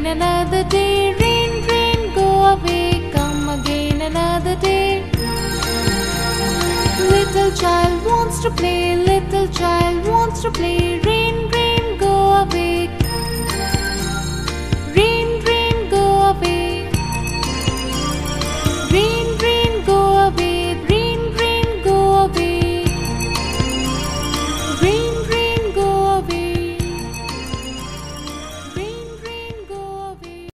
another day. Rain, rain, go away. Come again another day. Little child wants to play. Little child wants to play. Rain, rain, go away. Rain, rain, go away.